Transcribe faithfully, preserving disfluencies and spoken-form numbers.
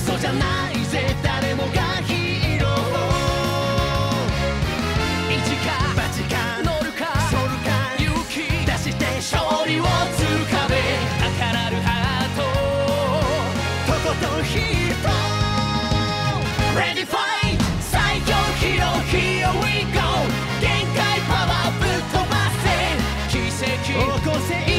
嘘じゃないぜ誰もがヒーロー一か八か乗るかソルか勇気出して勝利をつかめ高鳴るハートとことんヒーロー Ready fight 最強ヒーロー Here we go 限界パワーぶっ飛ばせ奇跡起こせ